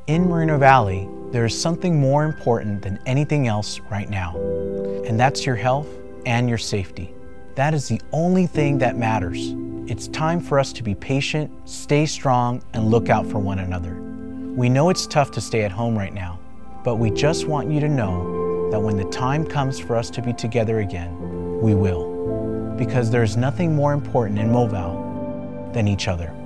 In Moreno Valley, there is something more important than anything else right now, and that's your health and your safety. That is the only thing that matters. It's time for us to be patient, stay strong, and look out for one another. We know it's tough to stay at home right now, but we just want you to know that when the time comes for us to be together again, we will. Because there's nothing more important in Movale than each other.